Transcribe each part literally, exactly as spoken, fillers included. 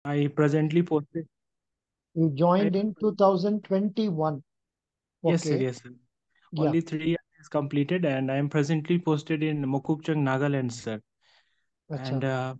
I presently posted. You I, joined in two thousand twenty-one. yes, sir. Okay. Yes, sir. Yeah. Only three years is completed, and I am presently posted in Mokokchung, Nagaland, sir. And Acha. uh,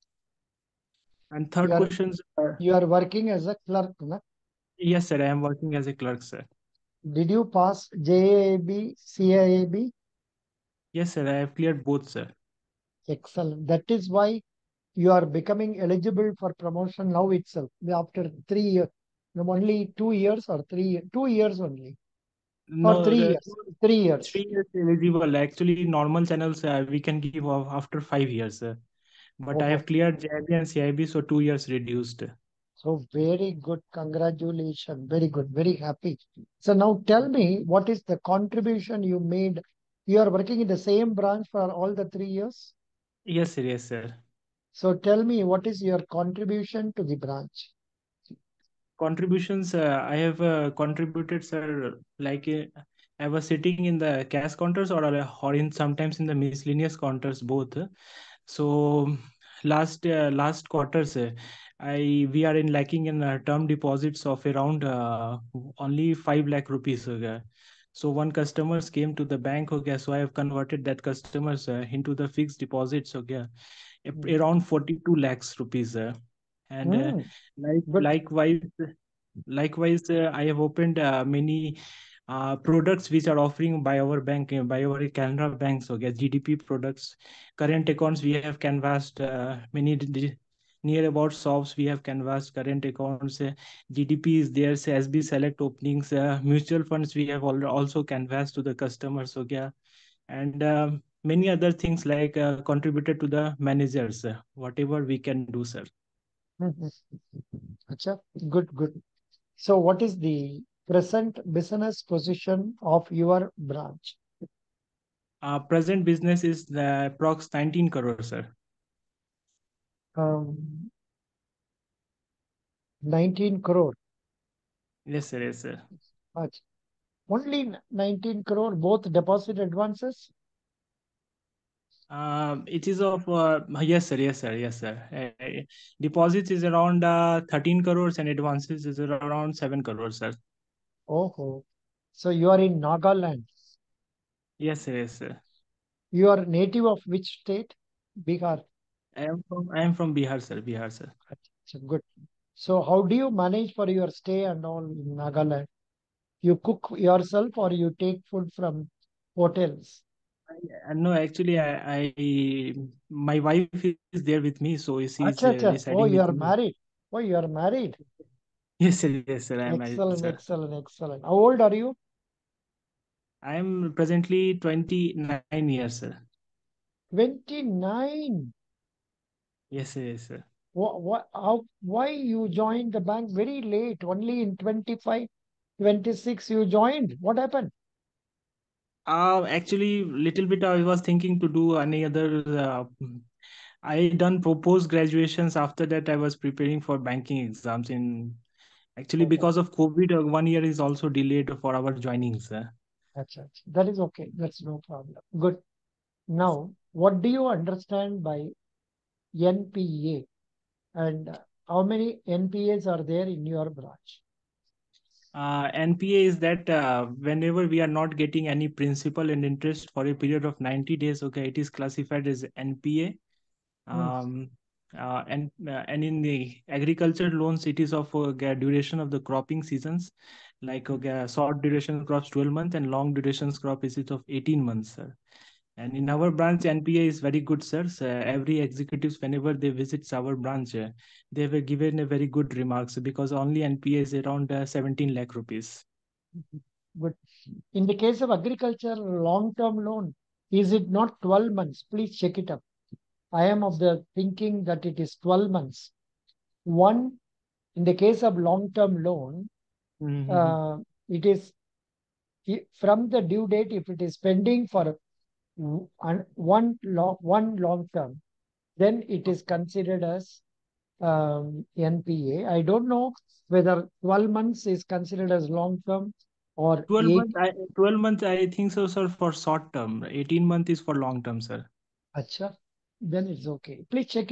and third You are questions. Uh, you are working as a clerk, na? yes, sir. I am working as a clerk, sir. Did you pass J A B, C A A B? Yes, sir. I have cleared both, sir. Excellent. That is why you are becoming eligible for promotion now itself. After three years, only two years or three, two years only, or No, three the years, three years. three years eligible. Actually, normal channels uh, we can give off after five years. Uh, but I Oh, have cleared J I B and C I B, so two years reduced. so very good. Congratulations. Very good. Very happy. So now tell me, what is the contribution you made? You are working in the same branch for all the three years. Yes, sir. Yes, sir. So tell me, what is your contribution to the branch? Contributions, uh, I have uh, contributed, sir. Like uh, I was sitting in the cash counters, or uh, or in sometimes in the miscellaneous counters, both. So last uh, last quarters, uh, I we are in lacking in uh, term deposits of around uh, only five lakh rupees. Okay. So one customers came to the bank. Okay, so I have converted that customers uh, into the fixed deposits. Okay, ap- Hmm. around forty-two lakhs rupees. Uh, and uh, Hmm, like good. likewise likewise uh, I have opened uh, many uh, products which are offering by our bank, uh, by our Canara Bank. So get G D P products, current accounts. We have canvassed uh, many d- d- near about shops. We have canvassed current accounts. Uh, G D P is there. So S B Select openings, uh, mutual funds. We have al- also canvassed to the customers. So yeah, and um, many other things like uh, contributed to the managers. Uh, whatever we can do, sir. Hmm, hmm. Acha, good, good. So what is the present business position of your branch? Uh, present business is the approx nineteen crore, sir. Um, nineteen crore. Yes, sir. Yes, sir. Acha. Only nineteen crore, both deposit advances? Um, it is of uh, yes, sir. Yes, sir. Yes, sir. Uh, deposits is around uh, thirteen crores and advances is around seven crores, sir. Oh, so you are in Nagaland. Yes, sir. Yes, sir. You are native of which state? Bihar. I am from I am from Bihar, sir. Bihar, sir. Acha, good. So how do you manage for your stay and all in Nagaland? You cook yourself or you take food from hotels? I, no, actually, I, I my wife is there with me, so she's uh, Acha, acha. residing Oh, with you are me. married. Oh, you are married. Yes, sir. Yes, sir. I am married, Excellent, sir. excellent, excellent. How old are you? I am presently twenty-nine years, sir. twenty-nine. Yes, sir. Yes, sir. What, what, how, why you joined the bank very late? Only in twenty-five, twenty-six you joined. What happened? Uh, actually, little bit I was thinking to do any other. Uh, I done post graduations. After that, I was preparing for banking exams. In actually Oh, because of COVID, uh, one year is also delayed for our joinings. Uh, acha, acha. That is okay. That's no problem. Good. Now, what do you understand by N P A and uh, how many N P As are there in your branch? uh, N P A is that uh, whenever we are not getting any principal and interest for a period of ninety days, okay, it is classified as N P A. Hmm. um, uh, and uh, and in the agriculture loans it is of uh, ga- duration of the cropping seasons, like okay, short duration crops twelve months and long durations crop is it of eighteen months, sir. And in our branch NPA is very good, sir. So every executives whenever they visit our branch, uh, they were given a very good remarks because only NPA is around uh, seventeen lakh rupees. Good. In the case of agriculture long-term loan, is it not twelve months? Please check it up. I am of the thinking that it is twelve months. One, in the case of long-term loan, Mhm. uh, it is i- from the due date, if it is pending for w- un- one long, one long term, then it is considered as um, N P A. I don't know whether twelve months is considered as long term or twelve eight. months I, twelve months I think so, sir, for short term. eighteen month is for long term, sir. Acha, then it's okay. Please check it up.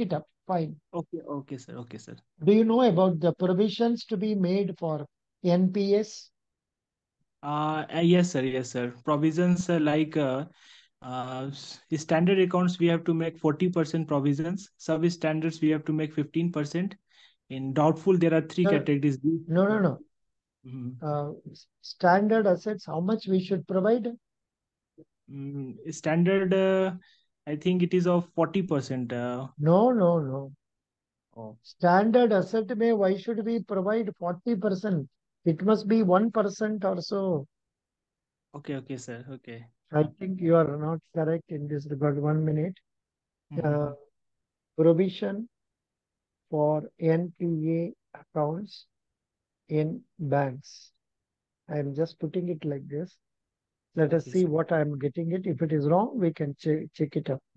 Fine. Okay, okay, sir. Okay, sir. Do you know about the provisions to be made for N P S? Uh, uh, yes, sir. Yes, sir. Provisions uh, like uh, uh, s- standard accounts, we have to make forty percent provisions. Sub-standards, we have to make fifteen percent. In doubtful, there are three No, categories. We- no, no, no. Mhm. Uh, s- standard assets, how much we should provide? Mm, standard, uh, I think it is of forty percent. Uh, No, no, no. oh, Standard asset may why should we provide forty percent? It must be one percent or so. okay, okay, sir. Okay. I think you are not correct in this regard. One minute. Uh, Mhm. provision for N P A accounts in banks. I am just putting it like this. Let us Okay, see sir. what I am getting it. If it is wrong, we can che- check it up.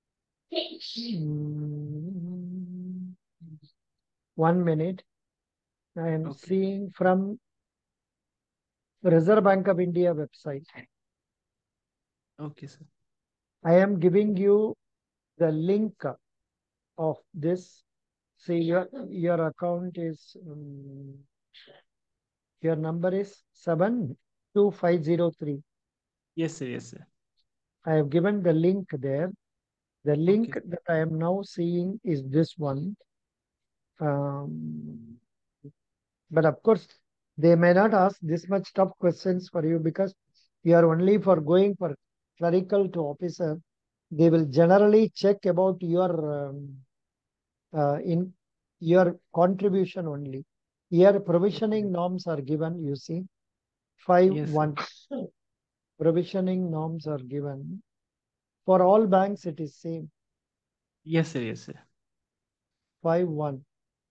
Mm, One minute. I am Okay, seeing from Reserve Bank of India website. okay, sir. I am giving you the link of this. See, your your account is um, your number is seven two five zero three. Yes, sir. Yes, sir. I have given the link there. The link Okay. that I am now seeing is this one. Um, but of course, they may not ask this much tough questions for you because you are only for going for clerical to officer. They will generally check about your um, uh, in your contribution only. Here Okay. provisioning norms are given, you see, five Yes, sir. one. Provisioning norms are given. For all banks, it is same, Yes, sir. Yes, sir. five one,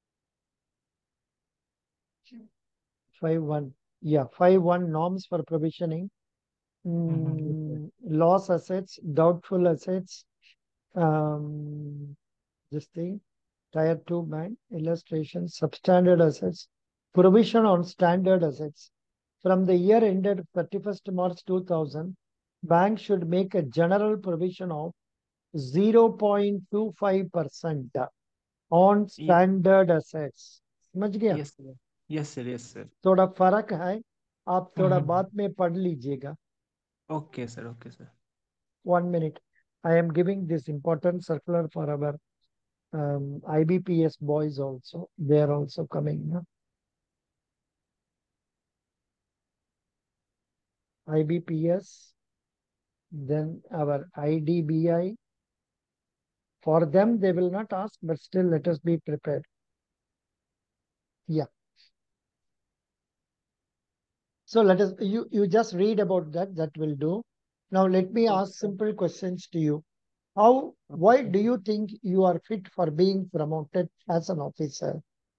five one. Yeah, five one norms for provisioning. Mhm. Yes, sir. Mm, loss assets, doubtful assets, um, this thing, tier two bank, illustration, substandard assets, provision on standard assets. From the year ended thirty-first March two thousand, bank should make a general provision of zero point two five percent on Ye- standard assets. समझ गया? Yes, sir. Yes, sir. Yes, sir. थोड़ा फर्क है, आप थोड़ा Mhm. बाद में पढ़ लीजिएगा. Okay, sir. Okay, sir. One minute. I am giving this important circular for our um, I B P S boys also. They are also coming. No? I B P S, then our I D B I. For them, they will not ask, but still let us be prepared. Yeah. So let us, you, you just read about that, that will do. Now let me Okay. ask simple questions to you. How, Okay, why sir. do you think you are fit for being promoted as an officer?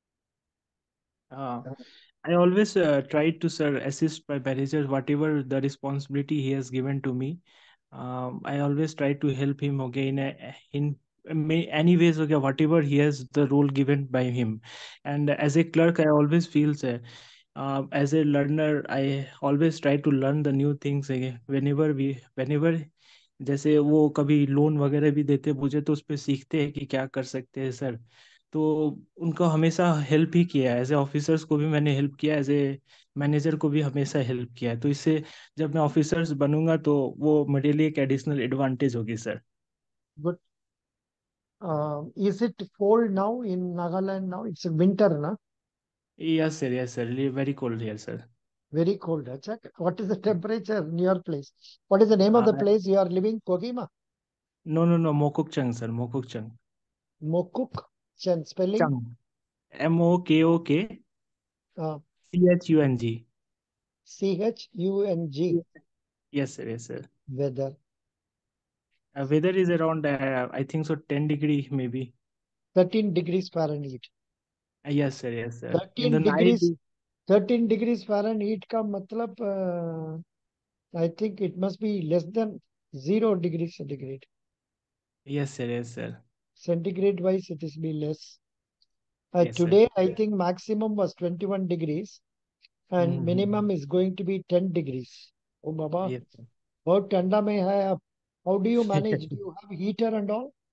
Uh, I always uh, try to, sir, assist my manager whatever the responsibility he has given to me. Um, I always try to help him, okay, in a, in ma- any ways, okay, whatever he has the role given by him. And as a clerk, I always feel, sir, uh, as a learner, I always try to learn the new things again. Whenever we, whenever जैसे वो कभी loan वगैरह भी देते मुझे तो उस पे सीखते हैं कि क्या कर सकते हैं सर। तो उनको हमेशा हेल्प ही किया है, एज ए ऑफिसर्स को भी मैंने हेल्प किया, एज ए मैनेजर को भी हमेशा हेल्प किया है। तो इससे जब मैं ऑफिसर्स बनूंगा तो वो मेरे लिए एक एडिशनल एडवांटेज होगी sir. Good. Uh, is it cold now in Nagaland now? It's winter, na? Yes sir, yes sir, very cold here sir. Very cold. Achha. What is the temperature in your place? What is the name of the place you are living? Kohima? No no no, Mokokchung sir, Mokokchung. Mokuk. Chen spelling? Chung, M O K O K Uh, C H U N G. C H U N G. Yes sir, yes sir. Weather. Weather is around I think so ten degree maybe. thirteen degrees Fahrenheit. Yes sir, yes sir, in the thirteen degrees. Night. thirteen degrees Fahrenheit का मतलब uh, I think it must be less than zero degrees centigrade. Yes sir, yes sir, Centigrade wise, it is be less. Uh, yes sir. today, I think maximum was twenty-one degrees and minimum is going to be ten degrees. Oh, Baba, yes बहुत ठंडा में है आप. How do you manage? Do you have heater and all?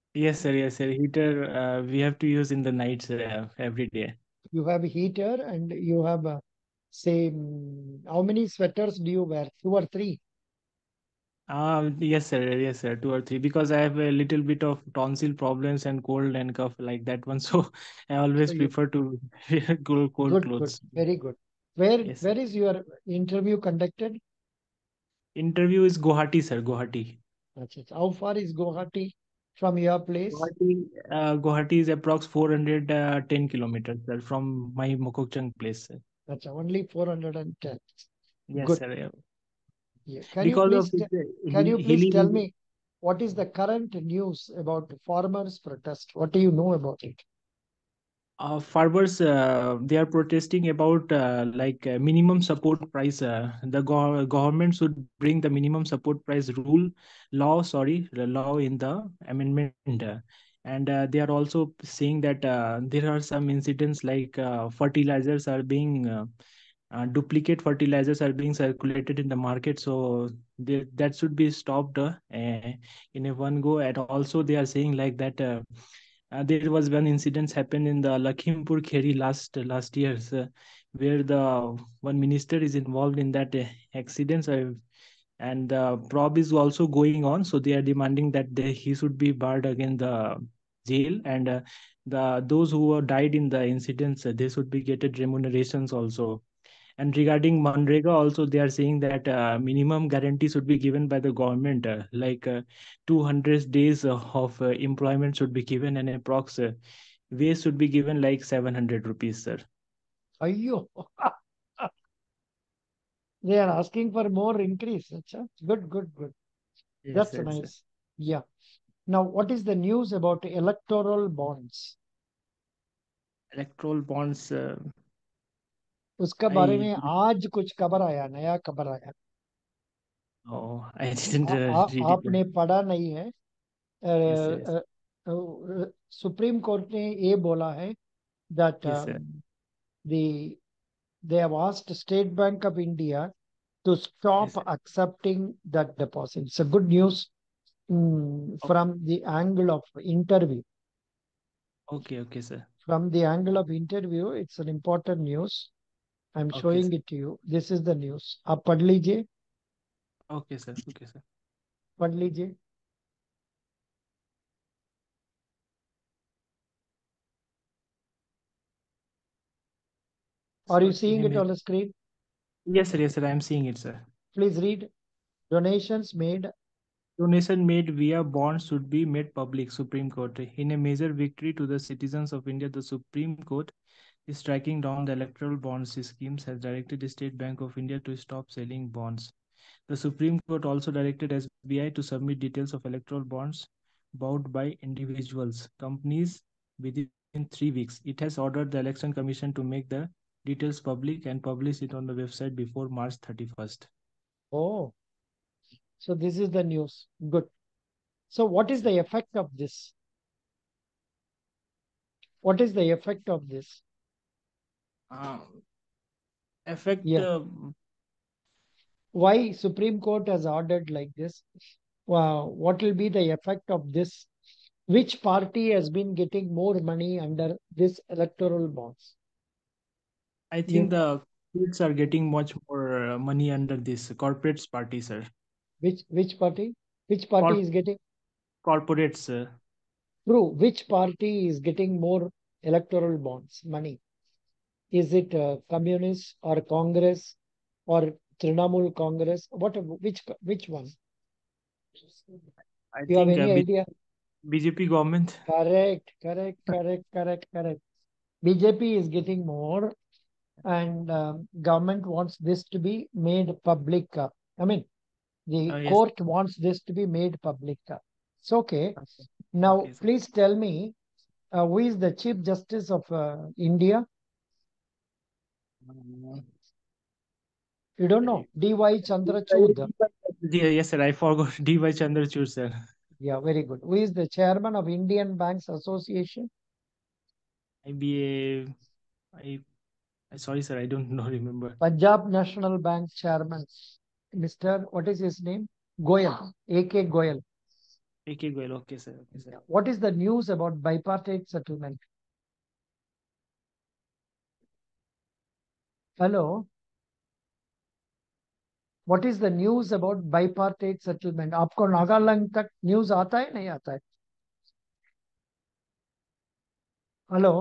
Yes, sir. Yes, sir. Heater uh, we have to use in the nights uh, every day. You have a heater and you have a, say, mm, how many sweaters do you wear? Two or three? Um, yes, sir. Yes, sir. Two or three because I have a little bit of tonsil problems and cold and cough like that one. So I So always you, prefer to wear cool, cold good, good, clothes. very good. Where Yes, sir. where is your interview conducted? Interview is Guwahati, sir. Guwahati. Achha, achha. How far is Guwahati from your place? Guwahati, uh, Guwahati is approx four hundred ten kilometers, sir, from my Mokokchung place, sir. Achha, only four hundred ten. Yes, Good. sir. Yeah. Yeah. Can you Because of please its te- uh, can you hill- please hilly tell region. me what is the current news about farmers' protest? What do you know about it? Uh, farmers uh, they are protesting about uh, like uh, minimum support price. Uh, the go- government should bring the minimum support price rule law. Sorry, the law in the amendment, uh, and uh, they are also saying that uh, there are some incidents like uh, fertilizers are being uh, uh, duplicate fertilizers are being circulated in the market. So they, that should be stopped uh, uh, in a one go. And also they are saying like that. Uh, uh, there was one incident happened in the Lakhimpur Kheri last last years, uh, where the one minister is involved in that uh, accident, so, and the probe is also going on. So they are demanding that they, he should be barred again the jail, and uh, the those who were died in the incidents uh, they should be getting remunerations also. And regarding Manrega, also they are saying that uh, minimum guarantee should be given by the government, uh, like uh, two hundred days uh, of uh, employment should be given, and approx uh, wage should be given like seven hundred rupees, sir. Ayyo. They are asking for more increase. Achha. Good, good, good. Yes, That's yes, sir. nice. Yeah. Now, what is the news about electoral bonds? Electoral bonds. Uh, उसका बारे I में आज कुछ खबर आया, नया खबर आया. oh, I didn't uh, uh, uh, read it. आपने पढ़ा नहीं है. Yes, yes, सुप्रीम कोर्ट ने ये बोला है that yes, um, sir. the they have asked State Bank of India to Yes, stop sir. accepting that deposit. It's a good news mm, O- from the angle of interview. Okay, okay, sir. From the angle of interview, it's an important news. I'm Okay, showing sir. it to you. This is the news. आप पढ़ लीजिए, Okay, sir. Okay, sir. पढ़ लीजिए. Are you So in seeing a it ma- on the screen? yes, sir. Yes, sir. I am seeing it, sir. Please read. Donations made. Donation made via bonds should be made public, Supreme Court. In a major victory to the citizens of India, the Supreme Court is striking down the electoral bonds schemes, has directed the State Bank of India to stop selling bonds. The Supreme Court also directed S B I to submit details of electoral bonds bought by individuals, companies within three weeks. It has ordered the Election Commission to make the details public and publish it on the website before March thirty-first. Oh, so this is the news. Good. So what is Yes, sir. the effect of this? What is the effect of this? Um, effect. Yeah. Uh, Why Supreme Court has ordered like this? Wow, what will be the effect of this? Which party has been getting more money under this electoral bonds? I think You, the kids are getting much more uh, money under this corporates party, sir. which which party? Which party is Corp- getting corporates. Uh, true? Which party is getting more electoral bonds money? Is it uh, Communist or Congress or Trinamool Congress? What? Which which one? I You have think uh, any B- idea? BJP government. Correct, correct, correct, correct, correct. B J P is getting more, and um, government wants this to be made public. uh, I mean, the Uh, yes. court wants this to be made public. uh. It's okay. Okay. Now, Okay, sir. please tell me, uh, who is the Chief Justice of uh, India? Um, You don't I- know. D Y Chandrachud. Yeah, yes, sir. I forgot D Y Chandrachud, sir. Yeah, very good. Who is the chairman of Indian Banks Association? I B A. I, I sorry, sir. I don't know. Remember. Punjab National Bank chairman, Mister What is his name? Goyal, A K Goyal. एक एक Goyal, okay sir, okay sir. What is the news about bipartite settlement? Hello. What is the news about bipartite settlement? आपको नागालैंड तक news आता है नहीं आता है? Hello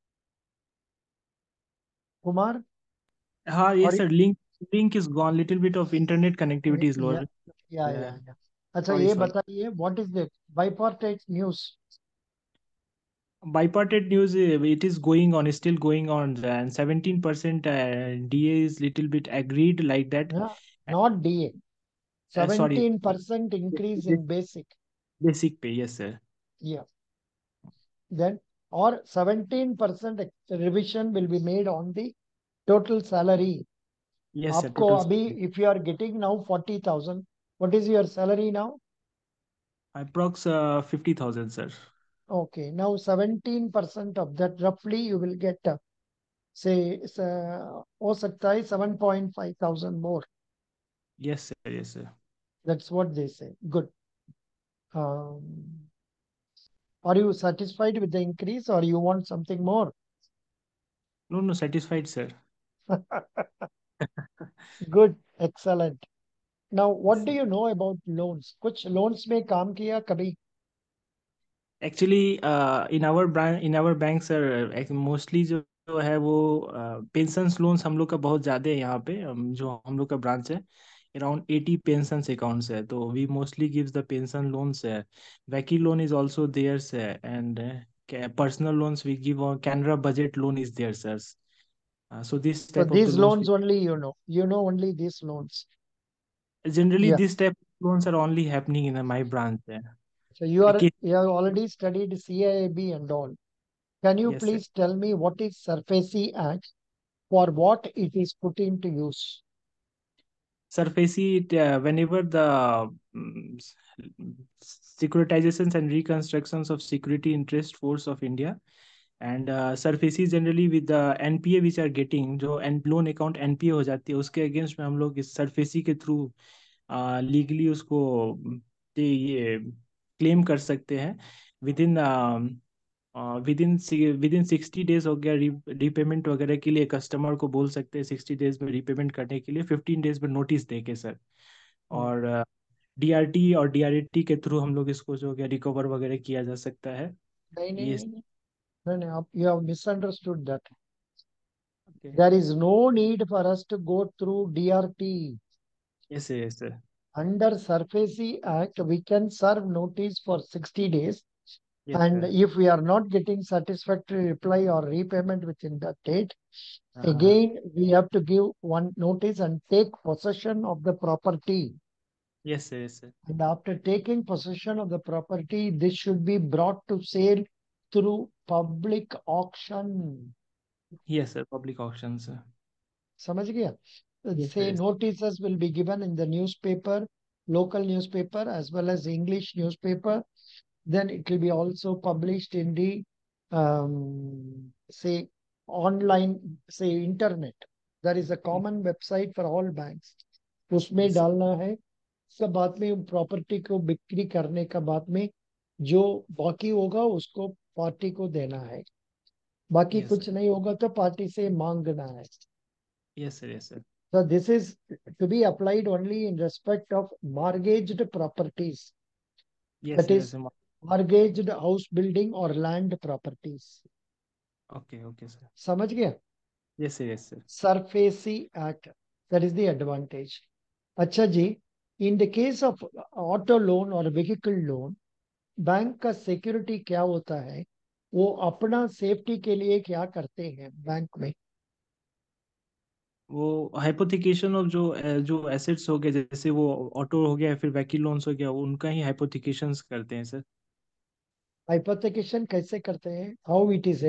Kumar. हाँ, ये और sir, link link is gone, little bit of internet connectivity is yeah lower. Yeah yeah yeah अच्छा सॉरी, ये सॉरी. बताइए, what is the bipartite news? Bipartite news, uh, it is going on, is still going on, and seventeen percent uh, D A is little bit agreed like that. Not D A. Uh, sorry, seventeen percent increase this in basic. basic pay, yes sir. Yeah. Then, or seventeen percent revision will be made on the total salary. Yes sir, आपको total अभी, salary. if you are getting now forty thousand, what is your salary now? Approx uh, fifty thousand, sir. Okay, now seventeen percent of that roughly you will get, uh, say, uh, हो सकता है seven point five thousand more. Yes sir, yes sir. That's what they say. Good. Um, are you satisfied with the increase or you want something more? No, no, satisfied, sir. Good, excellent. Now, what Yes, do sir. you know about loans? कुछ loans में काम किया कभी? Actually, uh, in our branch, in our bank, sir, uh, mostly जो जो है वो pensions loans हम लोग का बहुत ज़्यादा है यहाँ पे, um, जो हम लोग का ब्रांच है, around eighty pensions accounts है, तो we mostly gives the pension loans है. Vaki loan is also there, sir, and uh, ca- personal loans we give on Canara budget loan is there, sir. Uh, so this So type of the these loans, loans only you know. You know only these loans. we, generally Yeah. this type of loans are only happening in uh, my branch. Uh, So you are okay, you have already studied C I A B and all. Can you yes, sir. please tell me what is SARFAESI Act, for what it is put into use? SARFAESI, it, uh, whenever the mm, s- securitizations and reconstructions of security interest force of India, and uh, SARFAESI generally with the N P A which are getting, जो an loan account N P A हो जाती है, उसके against में हम लोग इस SARFAESI के थ्रू लीगली उसको mm, ते ये क्लेम कर सकते हैं within within within sixty days हो गया. रीपेमेंट वगैरह के लिए कस्टमर को बोल सकते हैं सिक्सटी डेज में रीपेमेंट करने के लिए, फिफ्टीन डेज में नोटिस दे के सर. Hmm. और डीआरटी और डीआरटी के थ्रू हम लोग इसको जो है रिकवर वगैरह किया जा सकता है. नहीं नहीं ये नहीं नहीं नहीं नहीं, आप- you have misunderstood that. Okay. There is no need for us to go through D R T. Yes sir, yes sir. Under SARFAESI Act, we can serve notice for sixty days. Yes And sir. if we are not getting satisfactory reply or repayment within that date, हाँ हाँ हाँ. again, we have to give one notice and take possession of the property. Yes sir, yes sir. And after taking possession of the property, this should be brought to sale through public auction. Yes sir, public auction sir. समझ गया? Yes Say sir. notices will be given in the newspaper, local newspaper, as well as English newspaper. Then it will be also published in the, um, say, online, say, internet. There is a common website for all banks. उसमें yes डालना है. सब बाद में property को बिक्री करने का बाद में जो बाकी होगा उसको पार्टी को देना है. बाकी यस कुछ सर. नहीं होगा तो पार्टी से मांगना है. Yes sir, yes sir. So this is to be applied only in respect of mortgaged properties. Yes That sir, is yes. mortgaged house building or land properties. Okay, okay sir. समझ गया? Yes sir, yes sir. SARFAESI Act. That is the advantage. अच्छा जी, in the case of auto loan or vehicle loan, bank का security क्या होता है? वो अपना सेफ्टी के लिए क्या करते हैं बैंक में? वो हाइपोथिकेशन ऑफ जो अ, जो एसेट्स हो गए, जैसे वो ऑटो हो गया, फिर व्हीकल लोन्स हो गया, वो उनका ही हाइपोथिकेशंस करते हैं सर. हाइपोथेकेशन कैसे करते हैं? How it is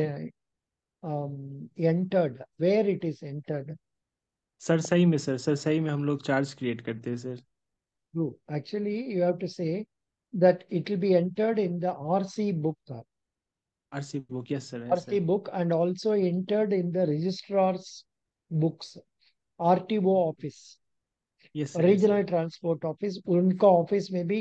entered, where it is entered? SARFAESI में सर, सरसई में हम लोग चार्ज क्रिएट करते हैं sir. True. Actually, you have to say that it will be entered in the R C book, uh, RC book, yes sir, yes R C sir. book, and also entered in the registrar's books, R T O office, yes sir, yes sir. regional transport office. उनका office में भी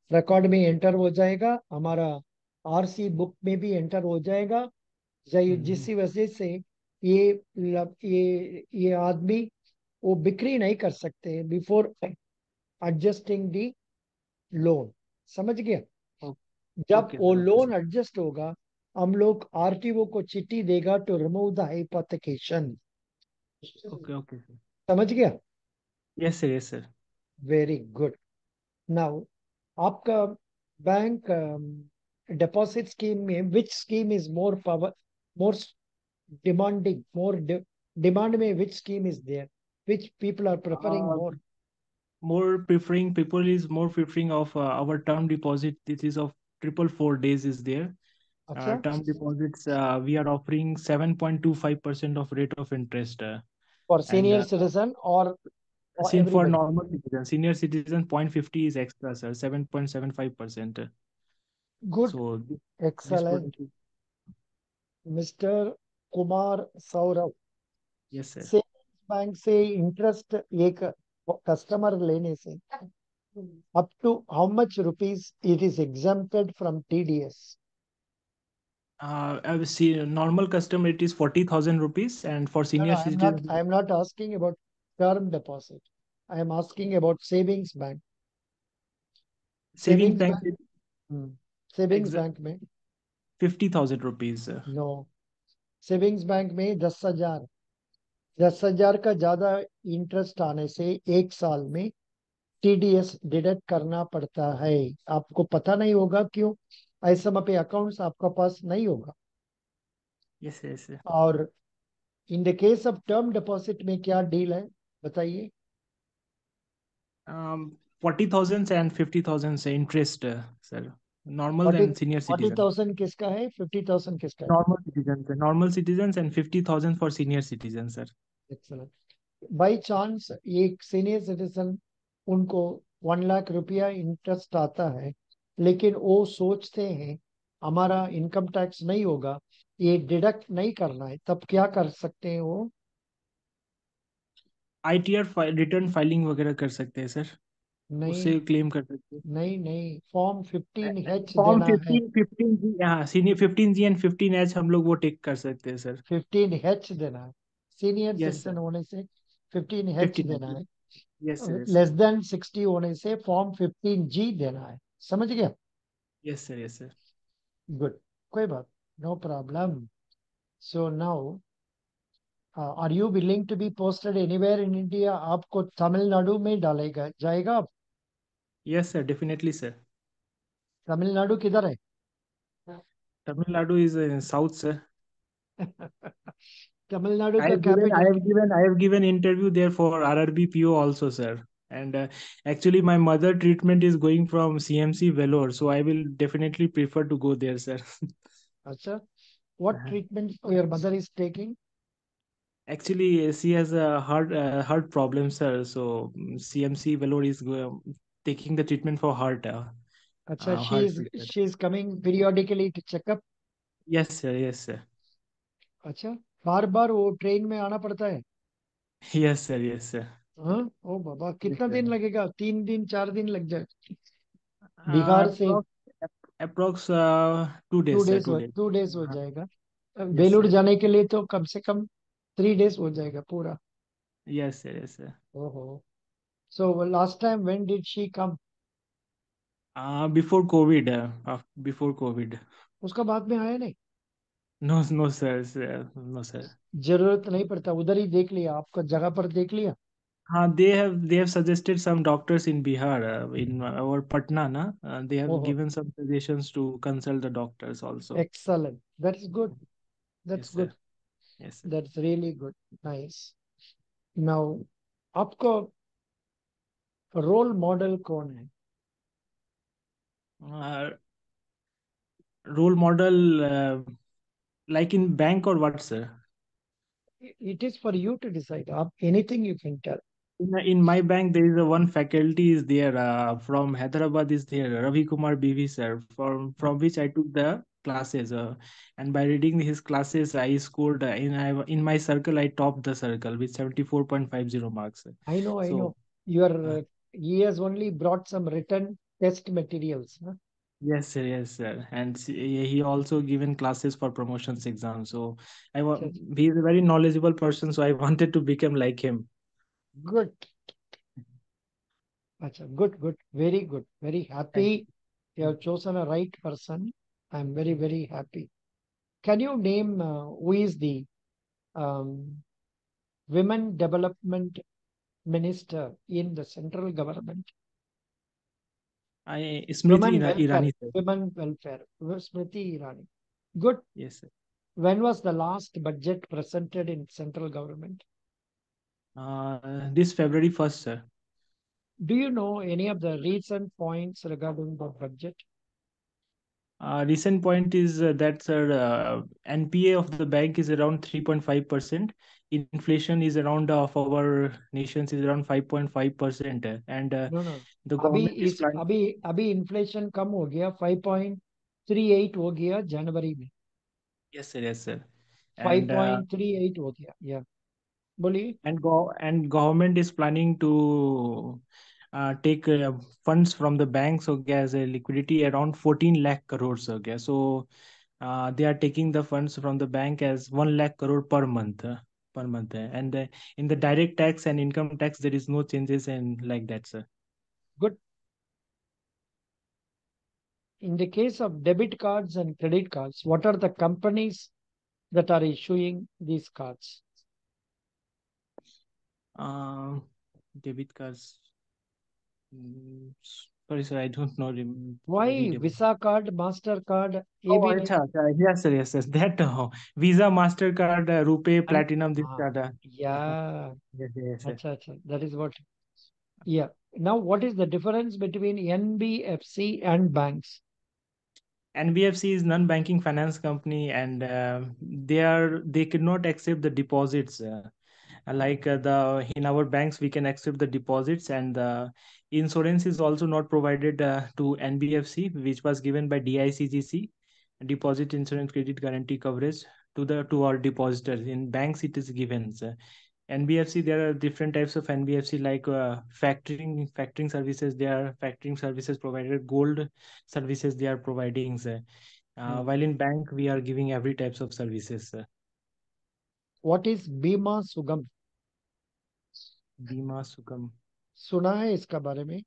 record में enter हो जाएगा, हमारा RC book में भी enter हो जाएगा। जि- हम्म, जिसकी वजह से ये लब- ये ये आदमी वो बिक्री नहीं कर सकते बिफोर एडजस्टिंग दी लोन। समझ गया? ओ- जब ओके वो sir, okay loan sir. Adjust होगा, हम लोग आरटीओ को चिट्ठी देगा to remove the hypothecation. Okay okay sir. समझ गया? Yes sir, yes sir. Very good. Now आपका बैंक डिपॉजिट स्कीम में which scheme is more power, more demanding, more de- demand में which scheme is there, which people are preferring Uh, more? more preferring people is more preferring of uh, our term deposit. This is of triple four days is there. Uh, अच्छा, term deposits, uh, we are offering seven point two five percent of rate of interest. Uh, for and senior uh, citizen or, or same for everybody? normal citizen. Senior citizen zero point five zero is extra, sir, seven point seven five percent. Good, So th- this excellent. product is, mister Kumar Saurabh, yes, sir. Savings bank से interest एक customer लेने से up to how much rupees it is exempted from T D S? Uh, I will see normal customer it is forty thousand rupees, and for No, no, senior I am not. citizen, I am not asking about term deposit. I am asking about savings bank. saving Savings bank bank. is Hmm. Savings exa- bank में fifty thousand rupees. Uh, no, savings bank में दस हजार, दस हजार का ज्यादा interest आने से एक साल में टीडीएस डिडक्ट करना पड़ता है। आपको पता नहीं होगा क्यों? ऐसे समय पे अकाउंट्स आपका पास नहीं होगा। yes, yes, sir. और in the case of term deposit में क्या डील है, बताइए? Um, forty thousand and fifty thousand say interest, uh, sir. Normal forty than senior forty citizen. Thousand किसका है, फिफ्टी थाउजेंड किसका है? Normal citizens, sir. Normal citizens and fifty thousand for senior citizens, sir. Excellent. By chance एक senior citizen, उनको one lakh रुपया interest आता है, लेकिन वो सोचते हैं हमारा इनकम टैक्स नहीं होगा, ये डिडक्ट नहीं करना है, तब क्या कर सकते हैं वो? I T R file return filing वगैरह कर सकते हैं सर, नहीं, उससे क्लेम कर सकते नहीं, नहीं, फॉर्म फिफ्टीन हैं। एच फॉर्म देना है। फिफ्टीन फिफ्टीन जी, हाँ, senior fifteen G and fifteen H हम लोग वो टेक कर सकते हैं सर। फिफ्टीन एच देना है, सीनियर यस सिटीजन सर, होने से फिफ्टीन एच फिफ्टीन देना एच। है, yes sir, yes less sir. Then sixty होने से फॉर्म फिफ्टीन जी देना है। समझ गया? Yes sir, yes sir. Good, कोई बात, no problem. So now are you willing to be posted anywhere in India? आपको तमिलनाडु में डालेगा जाएगा आप? Yes sir, definitely sir. Tamil Nadu किधर है? Tamil Nadu is south sir. Tamil Nadu I का have given, I capital? have given, I have given interview there for R R B P O also, sir. And uh, actually, my mother treatment is going from C M C Vellore, so I will definitely prefer to go there, sir. अच्छा, what Uh-huh. Treatment your mother is taking? Actually, uh, she has a heart uh, heart problem, sir. So mm, C M C Vellore is go- taking the treatment for heart uh, अच्छा, uh, she heart is treatment. She is coming periodically to checkup? Yes, sir. Yes, sir. अच्छा, बार बार वो train में आना पड़ता है? Yes, sir. Yes, sir. हाँ, ओ बाबा, Yes, कितना sir. दिन लगेगा? तीन दिन चार दिन लग जाए? Uh, बिहार से? approx approx uh, two two days, sir. Days Two हो days. टू डेज हो Uh-huh. जाएगा? Yes, Belur sir. जाने के लिए तो कम से कम थ्री डेज हो जाएगा पूरा। Yes, sir. Yes, sir. ओहो। So last time when did she come? Uh, before COVID, uh, af- before COVID. उसका बाद में आया नहीं? No, no, sir, sir, no, sir. जरूरत नहीं पड़ता, उधर ही देख लिया, आपका जगह पर देख लिया? Uh, they have they have suggested some doctors in Bihar, uh, in our Patna, na? Uh, they have ओहो, given some suggestions to consult the doctors also. Excellent, that's good, that's Yes, sir. Good, Yes, sir. That's really good, nice. Now आपको role model कौन है? Uh, role model, uh, like in bank or what, sir? It is for you to decide, आप anything you can tell. In, in my bank, there is a one faculty is there uh, from Hyderabad is there Ravi Kumar B V sir, from from which I took the classes, uh, and by reading his classes I scored uh, in I, in my circle I topped the circle with seventy four point five zero marks. I know, I So know. Your uh, uh, he has only brought some written test materials. Huh? Yes, sir. Yes, sir. And s- he he also given classes for promotions exam. So I wa Acha, acha. he is a very knowledgeable person. So I wanted to become like him. Good. Acha, good, good. Very good. Very Thank happy. You you. have chosen a right person. I'm very, very happy. Can you name uh, who is the um, women development minister in the central government? I Smriti Women Ira- welfare. Irani, sir. Women welfare. Smriti Irani. Good. Yes, sir. When was the last budget presented in central government? Uh, this February first, sir. Do you know any of the recent points regarding the budget? Uh, recent point is uh, that sir, uh, N P A of the bank is around three point five percent. Inflation is around uh, of our nations is around five point five percent, uh, and uh, No, no. the अभी government is इस planning. अभी अभी inflation कम हो गया, five point three eight हो गया जनवरी में, Yes, sir. Yes, sir. Five And uh, point three eight हो गया. या बोलिए. and go and government is planning to uh, take uh, funds from the banks, okay, as a liquidity around fourteen lakh crores, okay. So uh, they are taking the funds from the bank as one lakh crore per month, uh, per month, uh, and uh, in the direct tax and income tax there is no changes and like that, sir. Good. In the case of debit cards and credit cards, what are the companies that are issuing these cards? Uh, debit cards. mm, s- Sorry, sir, I don't know rem- Why read about. Visa card, Mastercard, Oh, A B नहीं? acha, acha. Yes, sir, yes, yes. That uh, Visa, Mastercard, uh, Rupee, And Platinum, this ah, card. Uh, yeah, yes, yes, yes. acha, acha. That is what. Yeah. Now, what is the difference between N B F C and banks? N B F C is non-banking finance company, and uh, they are they cannot accept the deposits. Uh, like uh, the in our banks, we can accept the deposits, and the insurance is also not provided uh, to N B F C, which was given by D I C G C, Deposit Insurance Credit Guarantee Coverage to the to our depositors. In banks, it is given. So N B F C, there are different types of N B F C like uh, factoring, factoring services. They are factoring services provided, gold services they are providing. Sir. Uh, Hmm. while in bank, we are giving every types of services. Sir. What is Bima Sugam? Bima Sugam, सुना है इसका बारे में?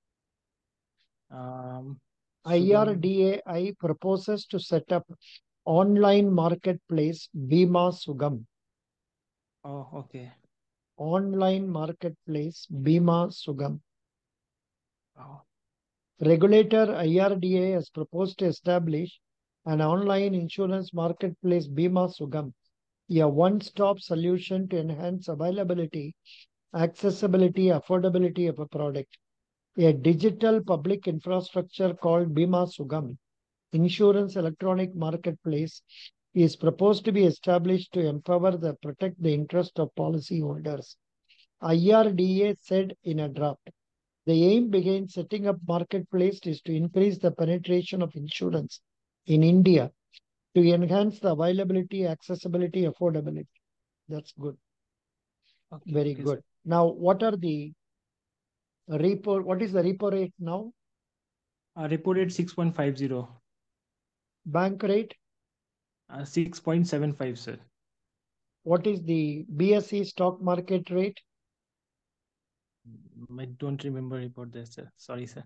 um, Sugam. I R D A I proposes to set up online marketplace Bima Sugam. Oh, okay. Online marketplace Bima Sugam. Oh, Regulator I R D A has proposed to establish an online insurance marketplace Bima Sugam, a one-stop solution to enhance availability, accessibility, affordability of a product. A digital public infrastructure called Bima Sugam insurance electronic marketplace is proposed to be established to empower the protect the interest of policyholders. I R D A said in a draft. The aim behind setting up marketplace is to increase the penetration of insurance in India to enhance the availability, accessibility, affordability. That's good. okay, Very okay, sir. good. Now, what are the repo? What is the repo rate now? Uh, reported six point five zero, Bank rate? uh, six point seven five, sir. What is the B S E stock market rate? Mm, I don't remember about this, sir. Sorry, sir.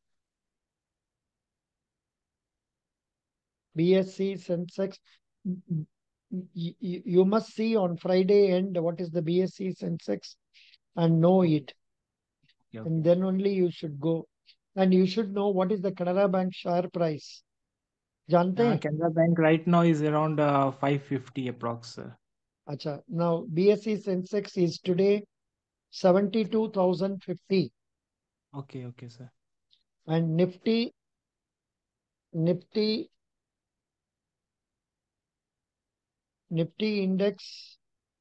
B S E Sensex. You, you must see on Friday end what is the B S E Sensex and know Okay, it. okay, And okay. then only you should go. And you should know what is the Canara Bank share price. जानते Uh, हैं? Canara Bank right now is around uh, five fifty approx, sir. Acha. Now B S E Sensex is today seventy-two thousand fifty Okay, okay, sir. and Nifty Nifty Nifty index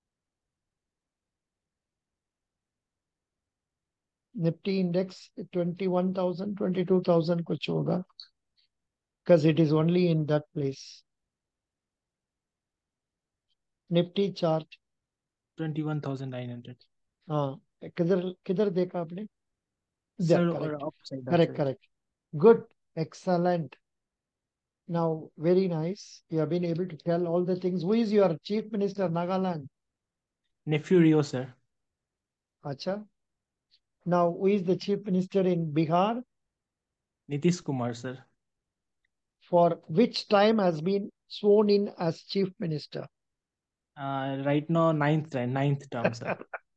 Nifty index twenty-one thousand twenty-two thousand कुछ होगा because it is only in that place. Nifty chart. twenty-one thousand nine hundred. हाँ किधर किधर देखा आपने? Sir, Yeah, or correct. upside, Correct, upside. correct. Good. Excellent. Now, very nice. You have been able to tell all the things. Who is your Chief Minister, Nagaland? Nephew Rio, sir. Acha. Now, who is the Chief Minister in Bihar? Nitish Kumar, sir. For which time has been sworn in as Chief Minister? Uh, right now, ninth time, ninth term, sir.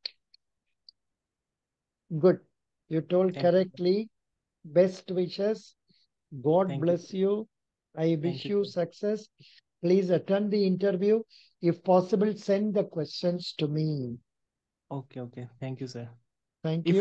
Good. You told Thank you. correctly. Best wishes. God Thank you. bless you. I Thank wish you, you sir. success. Please attend the interview. If possible, send the questions to me. Okay, okay. Thank you, sir. Thank If you.